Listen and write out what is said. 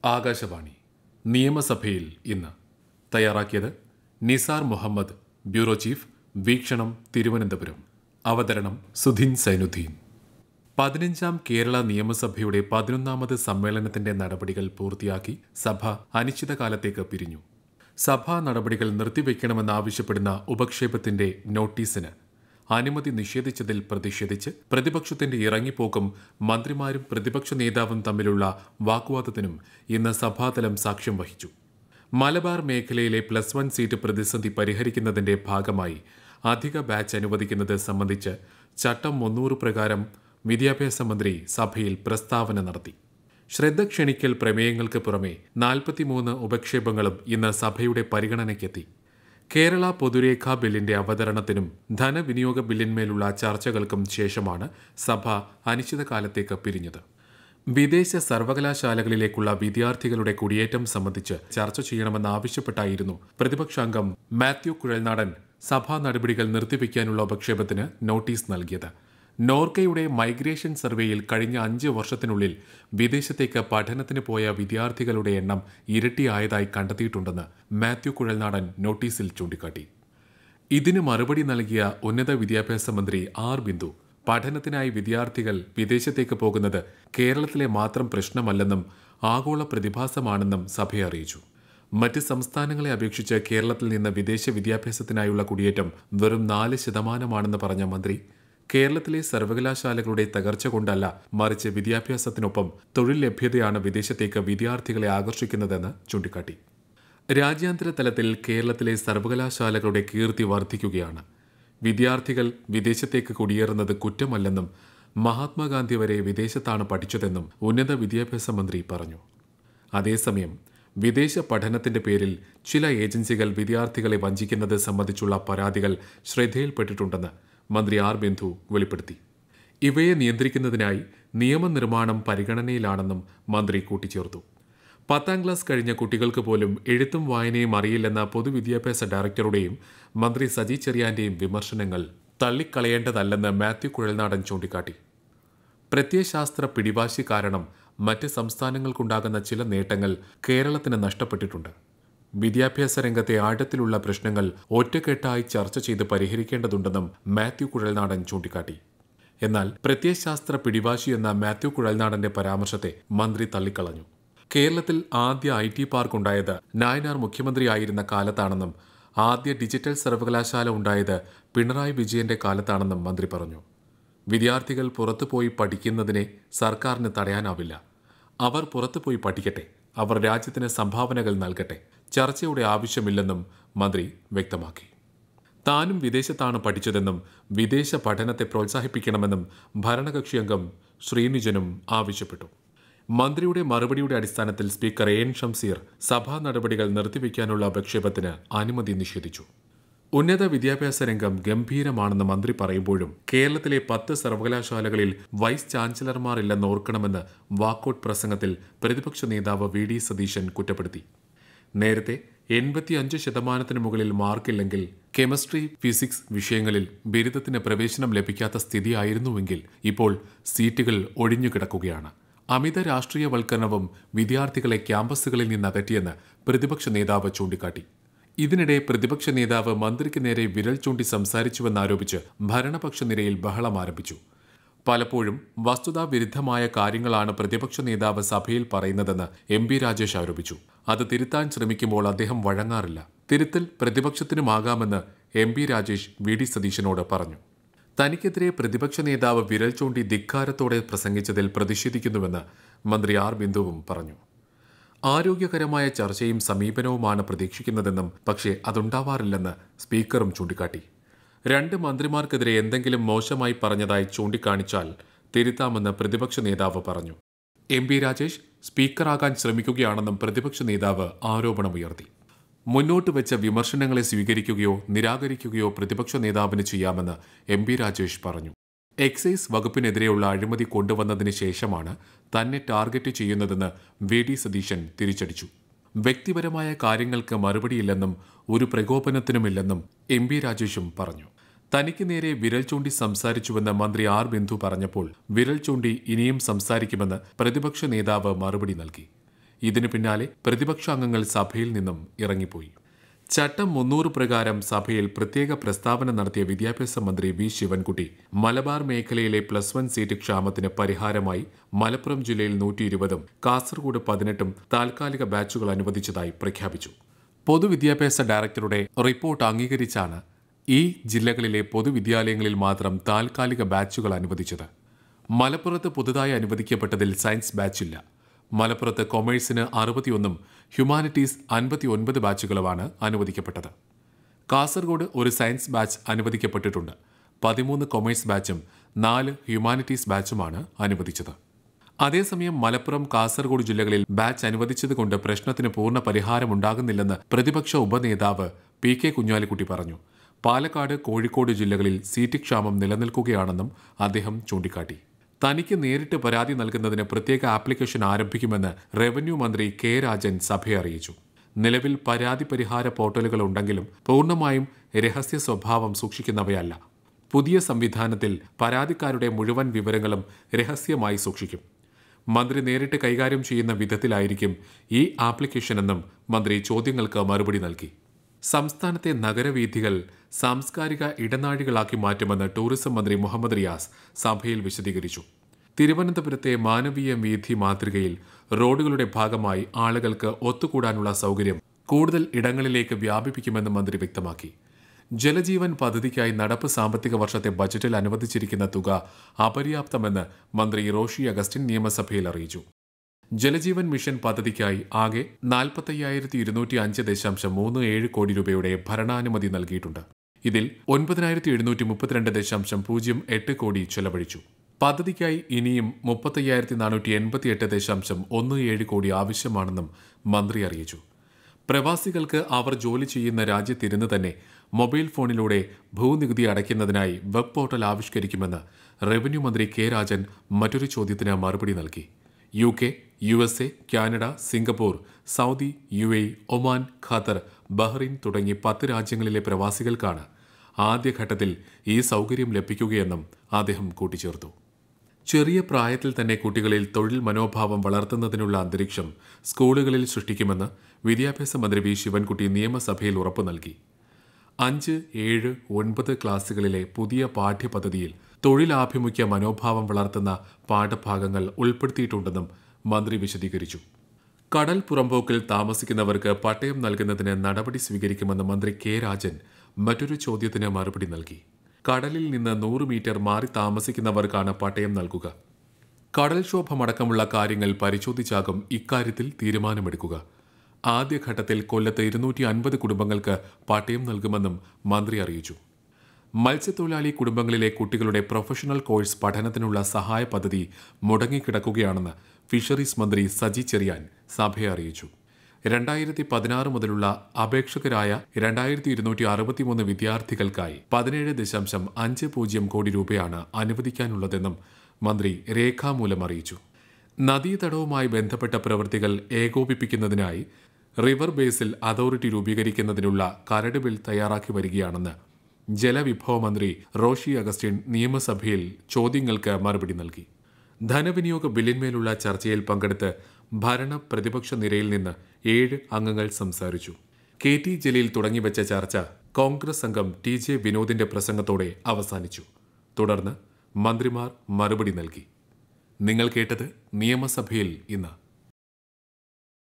ആകാശവാണി നിയമസഭയിൽ ഇന്ന് തയ്യാറാക്കിയത് നിസാർ മുഹമ്മദ്, ബ്യൂറോ ചീഫ്, വീക്ഷണം തിരുവനന്തപുരം. അവതരണം സുധിൻ സൈനുദ്ദീൻ. 15ാം കേരള നിയമസഭയുടെ 11ാമത് സമ്മേളനത്തിന്റെ നടപടികൾ പൂർത്തിയാക്കി സഭ അനിശ്ചിതകാലത്തേക്ക് പിരിഞ്ഞു. സഭാ നടപടികൾ നിർത്തിവെക്കണമെന്നാവശ്യപ്പെടുന്ന ഉപക്ഷേപത്തിന്റെ നോട്ടീസിന് അനുമതി നിഷേധിച്ചതിൽ പ്രതിഷേധിച്ച് പ്രതിപക്ഷത്തിന്റെ ഇറങ്ങിപ്പോക്കും മന്ത്രിമാരും പ്രതിപക്ഷ നേതാവും തമ്മിലുള്ള വാഗ്വാദത്തിനും ഇന്ന് സഭാതലം സാക്ഷ്യം വഹിച്ചു. മലബാർ മേഖലയിലെ +1 സീറ്റ് പ്രതിസന്ധി പരിഹരിക്കുന്നതിന്റെ ഭാഗമായി അധിക ബാച്ച് അനുവദിക്കുന്നത് സംബന്ധിച്ച് ചട്ടം 300 പ്രകാരം വിദ്യാഭ്യാസ മന്ത്രി സഭയിൽ പ്രസ്താവന നടത്തി. ശ്രദ്ധ ക്ഷണിക്കൽ പ്രമേയങ്ങൾക്ക് പുറമെ 43 ഉപക്ഷേപങ്ങളും ഇന്ന് സഭയുടെ പരിഗണനയ്ക്കെത്തി. കേരള പൊതുരേഖാ ബില്ലിന്റെ അവതരണത്തിനും ധനവിനിയോഗ ബില്ലിന്മേലുള്ള ചർച്ചകൾക്കും ശേഷമാണ് സഭ അനിശ്ചിതകാലത്തേക്ക് പിരിഞ്ഞത്. വിദേശ സർവകലാശാലകളിലേക്കുള്ള വിദ്യാർത്ഥികളുടെ കുടിയേറ്റം സംബന്ധിച്ച് ചർച്ച ചെയ്യണമെന്നാവശ്യപ്പെട്ടായിരുന്നു പ്രതിപക്ഷാംഗം മാത്യു കുഴൽനാടൻ സഭാ നടപടികൾ നിർത്തിവെക്കാനുള്ള ഉപക്ഷേപത്തിന് നോട്ടീസ് നൽകിയത്. നോർക്കയുടെ മൈഗ്രേഷൻ സർവേയിൽ കഴിഞ്ഞ 5 വർഷത്തിനുള്ളിൽ വിദേശത്തേക്ക് പഠനത്തിന് പോയ വിദ്യാർത്ഥികളുടെ എണ്ണം ഇരട്ടിയായതായി കണ്ടെത്തിയിട്ടുണ്ടെന്ന് മാത്യു കുഴൽനാടൻ നോട്ടീസിൽ ചൂണ്ടിക്കാട്ടി. ഇതിന് മറുപടി നൽകിയ ഉന്നത വിദ്യാഭ്യാസ മന്ത്രി ആർ ബിന്ദു പഠനത്തിനായി വിദ്യാർത്ഥികൾ വിദേശത്തേക്ക് പോകുന്നത് കേരളത്തിലെ മാത്രം പ്രശ്നമല്ലെന്നും ആഗോള പ്രതിഭാസമാണെന്നും സഭയെ അറിയിച്ചു. മറ്റ് സംസ്ഥാനങ്ങളെ അപേക്ഷിച്ച് കേരളത്തിൽ നിന്ന് വിദേശ വിദ്യാഭ്യാസത്തിനായുള്ള കുടിയേറ്റം വെറും 4% പറഞ്ഞ മന്ത്രി കേരളത്തിലെ സർവകലാശാലകളുടെ തകർച്ച കൊണ്ടല്ല, മറിച്ച് വിദ്യാഭ്യാസത്തിനൊപ്പം തൊഴിൽ ലഭ്യതയാണ് വിദേശത്തേക്ക് വിദ്യാർത്ഥികളെ ആകർഷിക്കുന്നതെന്ന് ചൂണ്ടിക്കാട്ടി. രാജ്യാന്തര തലത്തിൽ കേരളത്തിലെ സർവകലാശാലകളുടെ കീർത്തി വർദ്ധിക്കുകയാണ്. വിദ്യാർത്ഥികൾ വിദേശത്തേക്ക് കുടിയേറുന്നത് കുറ്റമല്ലെന്നും മഹാത്മാഗാന്ധി വരെ വിദേശത്താണ് പഠിച്ചതെന്നും ഉന്നത വിദ്യാഭ്യാസ മന്ത്രി പറഞ്ഞു. അതേസമയം വിദേശ പഠനത്തിന്റെ പേരിൽ ചില ഏജൻസികൾ വിദ്യാർത്ഥികളെ വഞ്ചിക്കുന്നത് സംബന്ധിച്ചുള്ള പരാതികൾ ശ്രദ്ധയിൽപ്പെട്ടിട്ടുണ്ടെന്ന് മന്ത്രി ആർ ബിന്ദു വെളിപ്പെടുത്തി. ഇവയെ നിയന്ത്രിക്കുന്നതിനായി നിയമനിർമ്മാണം പരിഗണനയിലാണെന്നും മന്ത്രി കൂട്ടിച്ചേർത്തു. 10ാം ക്ലാസ് കഴിഞ്ഞ കുട്ടികൾക്ക് പോലും എഴുത്തും വായനയും അറിയില്ലെന്ന പൊതുവിദ്യാഭ്യാസ ഡയറക്ടറുടെയും മന്ത്രി സജി ചെറിയാന്റെയും വിമർശനങ്ങൾ തള്ളിക്കളയേണ്ടതല്ലെന്ന് മാത്യു കുഴൽനാടൻ ചൂണ്ടിക്കാട്ടി. പ്രത്യയശാസ്ത്ര പിടിവാശി കാരണം മറ്റ് സംസ്ഥാനങ്ങൾക്കുണ്ടാകുന്ന ചില നേട്ടങ്ങൾ കേരളത്തിന് നഷ്ടപ്പെട്ടിട്ടുണ്ട്. വിദ്യാഭ്യാസ രംഗത്തെ ആഴത്തിലുള്ള പ്രശ്നങ്ങൾ ഒറ്റക്കെട്ടായി ചർച്ച ചെയ്ത് പരിഹരിക്കേണ്ടതുണ്ടെന്നും മാത്യു കുഴൽനാടൻ ചൂണ്ടിക്കാട്ടി. എന്നാൽ പ്രത്യയശാസ്ത്ര പിടിവാശി എന്ന മാത്യു കുഴൽനാടന്റെ പരാമർശത്തെ മന്ത്രി തള്ളിക്കളഞ്ഞു. കേരളത്തിൽ ആദ്യ IT പാർക്ക് ഉണ്ടായത് നായനാർ മുഖ്യമന്ത്രിയായിരുന്ന കാലത്താണെന്നും ആദ്യ ഡിജിറ്റൽ സർവകലാശാല ഉണ്ടായത് പിണറായി വിജയന്റെ കാലത്താണെന്നും മന്ത്രി പറഞ്ഞു. വിദ്യാർത്ഥികൾ പുറത്തുപോയി പഠിക്കുന്നതിനെ സർക്കാരിന് തടയാനാവില്ല. അവർ പുറത്തുപോയി പഠിക്കട്ടെ, അവർ രാജ്യത്തിന് സംഭാവനകൾ നൽകട്ടെ, ചർച്ചയുടെ ആവശ്യമില്ലെന്നും മന്ത്രി വ്യക്തമാക്കി. താനും വിദേശത്താണ് പഠിച്ചതെന്നും വിദേശ പഠനത്തെ പ്രോത്സാഹിപ്പിക്കണമെന്നും ഭരണകക്ഷി അംഗം ശ്രീനിജനും ആവശ്യപ്പെട്ടു. മന്ത്രിയുടെ മറുപടിയുടെ അടിസ്ഥാനത്തിൽ സ്പീക്കർ എൻ ഷംസീർ സഭാ നടപടികൾ നിർത്തിവെക്കാനുള്ള ഉപക്ഷേപത്തിന് അനുമതി നിഷേധിച്ചു. ഉന്നത വിദ്യാഭ്യാസ രംഗം ഗംഭീരമാണെന്ന് മന്ത്രി പറയുമ്പോഴും കേരളത്തിലെ 10 സർവകലാശാലകളിൽ വൈസ് ചാൻസലർമാർ ഇല്ലെന്ന് ഓർക്കണമെന്ന് വാക്കൌട്ട് പ്രസംഗത്തിൽ പ്രതിപക്ഷ നേതാവ് VD സതീശൻ കുറ്റപ്പെടുത്തി. നേരത്തെ 85% മുകളിൽ മാർക്കില്ലെങ്കിൽ കെമിസ്ട്രി, ഫിസിക്സ് വിഷയങ്ങളിൽ ബിരുദത്തിന് പ്രവേശനം ലഭിക്കാത്ത സ്ഥിതിയായിരുന്നുവെങ്കിൽ ഇപ്പോൾ സീറ്റുകൾ ഒഴിഞ്ഞുകിടക്കുകയാണ്. അമിത രാഷ്ട്രീയവൽക്കരണവും വിദ്യാർത്ഥികളെ ക്യാമ്പസുകളിൽ നിന്നകറ്റിയെന്ന് പ്രതിപക്ഷ നേതാവ് ചൂണ്ടിക്കാട്ടി. ഇതിനിടെ പ്രതിപക്ഷ നേതാവ് മന്ത്രിക്ക് നേരെ വിരൽ ചൂണ്ടി സംസാരിച്ചുവെന്നാരോപിച്ച് ഭരണപക്ഷ നിരയിൽ ബഹളം ആരംഭിച്ചു. പലപ്പോഴും വസ്തുതാവിരുദ്ധമായ കാര്യങ്ങളാണ് പ്രതിപക്ഷ നേതാവ് സഭയിൽ പറയുന്നതെന്ന് MP രാജേഷ് ആരോപിച്ചു. അത് തിരുത്താൻ ശ്രമിക്കുമ്പോൾ അദ്ദേഹം വഴങ്ങാറില്ല. തിരുത്തൽ പ്രതിപക്ഷത്തിനുമാകാമെന്ന് MP രാജേഷ് VD സതീശനോട് പറഞ്ഞു. തനിക്കെതിരെ പ്രതിപക്ഷ നേതാവ് വിരൽ ചൂണ്ടി ധിക്കാരത്തോടെ പ്രസംഗിച്ചതിൽ പ്രതിഷേധിക്കുന്നുവെന്ന് മന്ത്രി ആർ ബിന്ദുവും പറഞ്ഞു. ആരോഗ്യകരമായ ചർച്ചയും സമീപനവുമാണ് പ്രതീക്ഷിക്കുന്നതെന്നും പക്ഷേ അതുണ്ടാവാറില്ലെന്ന് സ്പീക്കറും ചൂണ്ടിക്കാട്ടി. 2 മന്ത്രിമാർക്കെതിരെ എന്തെങ്കിലും മോശമായി പറഞ്ഞതായി ചൂണ്ടിക്കാണിച്ചാൽ തിരുത്താമെന്ന് പ്രതിപക്ഷ നേതാവ് പറഞ്ഞു. MP രാജേഷ് സ്പീക്കറാകാൻ ശ്രമിക്കുകയാണെന്നും പ്രതിപക്ഷ നേതാവ് ആരോപണമുയർത്തി. മുന്നോട്ട് വെച്ച വിമർശനങ്ങളെ സ്വീകരിക്കുകയോ നിരാകരിക്കുകയോ പ്രതിപക്ഷ നേതാവിന് ചെയ്യാമെന്ന് MP രാജേഷ് പറഞ്ഞു. എക്സൈസ് വകുപ്പിനെതിരെയുള്ള അഴിമതി കൊണ്ടുവന്നതിന് ശേഷമാണ് തന്നെ ടാർഗറ്റ് ചെയ്യുന്നതെന്ന് VD സതീശൻ തിരിച്ചടിച്ചു. വ്യക്തിപരമായ കാര്യങ്ങൾക്ക് മറുപടിയില്ലെന്നും ഒരു പ്രകോപനത്തിനുമില്ലെന്നും MP രാജേഷും പറഞ്ഞു. തനിക്ക് നേരെ വിരൽ ചൂണ്ടി സംസാരിച്ചുവെന്ന് മന്ത്രി ആർ ബിന്ദു പറഞ്ഞപ്പോൾ വിരൽ ചൂണ്ടി ഇനിയും സംസാരിക്കുമെന്ന് പ്രതിപക്ഷ നേതാവ് മറുപടി നൽകി. ഇതിനു പിന്നാലെ പ്രതിപക്ഷ അംഗങ്ങൾ സഭയിൽ നിന്നും ഇറങ്ങിപ്പോയി. ചട്ടം 300 പ്രകാരം സഭയിൽ പ്രത്യേക പ്രസ്താവന നടത്തിയ വിദ്യാഭ്യാസ മന്ത്രി വി ശിവൻകുട്ടി മലബാർ മേഖലയിലെ +1 സീറ്റ് ക്ഷാമത്തിന് പരിഹാരമായി മലപ്പുറം ജില്ലയിൽ 120ഉം കാസർഗോഡ് 18ഉം താൽക്കാലിക ബാച്ചുകൾ അനുവദിച്ചതായി പ്രഖ്യാപിച്ചു. പൊതുവിദ്യാഭ്യാസ ഡയറക്ടറുടെ റിപ്പോർട്ട് അംഗീകരിച്ചാണ് ഈ ജില്ലകളിലെ പൊതുവിദ്യാലയങ്ങളിൽ മാത്രം താൽക്കാലിക ബാച്ചുകൾ അനുവദിച്ചത്. മലപ്പുറത്ത് പുതുതായി അനുവദിക്കപ്പെട്ടതിൽ സയൻസ് ബാച്ചില്ല. മലപ്പുറത്ത് കൊമേഴ്സിന് 61ഉം ഹ്യൂമാനിറ്റീസ് 59 ബാച്ചുകളുമാണ് അനുവദിക്കപ്പെട്ടത്. കാസർഗോഡ് ഒരു സയൻസ് ബാച്ച് അനുവദിക്കപ്പെട്ടിട്ടുണ്ട്. 13 കൊമേഴ്സ് ബാച്ചും 4 ഹ്യൂമാനിറ്റീസ് ബാച്ചുമാണ് അനുവദിച്ചത്. അതേസമയം മലപ്പുറം, കാസർഗോഡ് ജില്ലകളിൽ ബാച്ച് അനുവദിച്ചതുകൊണ്ട് പ്രശ്നത്തിന് പൂർണ്ണ പരിഹാരമുണ്ടാകുന്നില്ലെന്ന് പ്രതിപക്ഷ ഉപനേതാവ് പി കെ കുഞ്ഞാലിക്കുട്ടി പറഞ്ഞു. പാലക്കാട്, കോഴിക്കോട് ജില്ലകളിൽ സീറ്റ് ക്ഷാമം നിലനിൽക്കുകയാണെന്നും അദ്ദേഹം ചൂണ്ടിക്കാട്ടി. തനിക്ക് നേരിട്ട് പരാതി നൽകുന്നതിന് പ്രത്യേക ആപ്ലിക്കേഷൻ ആരംഭിക്കുമെന്ന് റവന്യൂ മന്ത്രി കെ രാജൻ സഭയെ അറിയിച്ചു. നിലവിൽ പരാതി പരിഹാര പോർട്ടലുകൾ ഉണ്ടെങ്കിലും പൂർണ്ണമായും രഹസ്യ സ്വഭാവം സൂക്ഷിക്കുന്നവയല്ല. പുതിയ സംവിധാനത്തിൽ പരാതിക്കാരുടെ മുഴുവൻ വിവരങ്ങളും രഹസ്യമായി സൂക്ഷിക്കും. മന്ത്രി നേരിട്ട് കൈകാര്യം ചെയ്യുന്ന വിധത്തിലായിരിക്കും ഈ ആപ്ലിക്കേഷനെന്നും മന്ത്രി ചോദ്യങ്ങൾക്ക് മറുപടി നൽകി. സംസ്ഥാനത്തെ നഗരവീഥികൾ സാംസ്കാരിക ഇടനാഴികളാക്കി മാറ്റുമെന്ന് ടൂറിസം മന്ത്രി മുഹമ്മദ് റിയാസ് സഭയിൽ വിശദീകരിച്ചു. തിരുവനന്തപുരത്തെ മാനവീയ വീഥി മാതൃകയിൽ റോഡുകളുടെ ഭാഗമായി ആളുകൾക്ക് ഒത്തുകൂടാനുള്ള സൗകര്യം കൂടുതൽ ഇടങ്ങളിലേക്ക് വ്യാപിപ്പിക്കുമെന്ന് മന്ത്രി വ്യക്തമാക്കി. ജലജീവൻ പദ്ധതിക്കായി നടപ്പ് സാമ്പത്തിക വർഷത്തെ ബജറ്റിൽ അനുവദിച്ചിരിക്കുന്ന തുക അപര്യാപ്തമെന്ന് മന്ത്രി റോഷി അഗസ്റ്റിൻ നിയമസഭയിൽ അറിയിച്ചു. ജലജീവൻ മിഷൻ പദ്ധതിക്കായി ആകെ 45,205.37 കോടി രൂപയുടെ ഭരണാനുമതി നൽകിയിട്ടുണ്ട്. ഇതിൽ 9,732.08 കോടി ചെലവഴിച്ചു. പദ്ധതിക്കായി ഇനിയും 35,488.17 കോടി ആവശ്യമാണെന്നും മന്ത്രി അറിയിച്ചു. പ്രവാസികൾക്ക് അവർ ജോലി ചെയ്യുന്ന രാജ്യത്തിരുന്ന് തന്നെ മൊബൈൽ ഫോണിലൂടെ ഭൂനികുതി അടയ്ക്കുന്നതിനായി വെബ് പോർട്ടൽ ആവിഷ്കരിക്കുമെന്ന് റവന്യൂ മന്ത്രി കെ രാജൻ മറ്റൊരു ചോദ്യത്തിന് മറുപടി നൽകി. UK, USA, Canada, Singapore, Saudi, UAE, Oman, Qatar, Bahrain തുടങ്ങി 10 രാജ്യങ്ങളിലെ പ്രവാസികൾക്കാണ് ആദ്യഘട്ടത്തിൽ ഈ സൗകര്യം ലഭിക്കുകയെന്നും അദ്ദേഹം കൂട്ടിച്ചേർത്തു. ചെറിയ പ്രായത്തിൽ തന്നെ കുട്ടികളിൽ തൊഴിൽ മനോഭാവം വളർത്തുന്നതിനുള്ള അന്തരീക്ഷം സ്കൂളുകളിൽ സൃഷ്ടിക്കുമെന്ന് വിദ്യാഭ്യാസ മന്ത്രി വി ശിവൻകുട്ടി നിയമസഭയിൽ ഉറപ്പു നൽകി. 5, 7, 9 ക്ലാസുകളിലെ പുതിയ പാഠ്യപദ്ധതിയിൽ തൊഴിലാഭിമുഖ്യ മനോഭാവം വളർത്തുന്ന പാഠഭാഗങ്ങൾ ഉൾപ്പെടുത്തിയിട്ടുണ്ടെന്നും മന്ത്രി വിശദീകരിച്ചു. കടൽ പുറമ്പോക്കിൽ താമസിക്കുന്നവർക്ക് പട്ടയം നൽകുന്നതിന് നടപടി സ്വീകരിക്കുമെന്ന് മന്ത്രി കെ രാജൻ മറ്റൊരു ചോദ്യത്തിന് മറുപടി നൽകി. കടലിൽ നിന്ന് 100 മീറ്റർ മാറി താമസിക്കുന്നവർക്കാണ് പട്ടയം നൽകുക. കടൽക്ഷോഭമടക്കമുള്ള കാര്യങ്ങൾ പരിശോധിച്ചാകും ഇക്കാര്യത്തിൽ തീരുമാനമെടുക്കുക. ആദ്യഘട്ടത്തിൽ കൊല്ലത്ത് 250 കുടുംബങ്ങൾക്ക് പട്ടയം നൽകുമെന്നും മന്ത്രി അറിയിച്ചു. മത്സ്യത്തൊഴിലാളി കുടുംബങ്ങളിലെ കുട്ടികളുടെ പ്രൊഫഷണൽ കോഴ്സ് പഠനത്തിനുള്ള സഹായ പദ്ധതി മുടങ്ങിക്കിടക്കുകയാണെന്ന് ഫിഷറീസ് മന്ത്രി സജി ചെറിയാൻ സഭയെ അറിയിച്ചു. 2016 മുതലുള്ള അപേക്ഷകരായ 2263 വിദ്യാർത്ഥികൾക്കായി 17.50 കോടി രൂപയാണ് അനുവദിക്കാനുള്ളതെന്നും മന്ത്രി രേഖാമൂലം അറിയിച്ചു. നദീതടവുമായി ബന്ധപ്പെട്ട പ്രവൃത്തികൾ ഏകോപിപ്പിക്കുന്നതിനായി റിവർ ബേസിൽ അതോറിറ്റി രൂപീകരിക്കുന്നതിനുള്ള കരട് ബിൽ തയ്യാറാക്കി വരികയാണെന്ന് ജലവിഭവ മന്ത്രി റോഷി അഗസ്റ്റിൻ നിയമസഭയിൽ ചോദ്യങ്ങൾക്ക് മറുപടി നൽകി. ധനവിനിയോഗ ബില്ലിന്മേലുള്ള ചർച്ചയിൽ പങ്കെടുത്ത് ഭരണ പ്രതിപക്ഷ നിരയിൽ നിന്ന് 7 അംഗങ്ങൾ സംസാരിച്ചു. KT ജലീൽ തുടങ്ങിവെച്ച ചർച്ച കോൺഗ്രസ് അംഗം TJ വിനോദിന്റെ പ്രസംഗത്തോടെ അവസാനിച്ചു. തുടർന്ന് മന്ത്രിമാർ മറുപടി നൽകി. നിങ്ങൾ കേട്ടത് നിയമസഭയിൽ ഇന്ന്.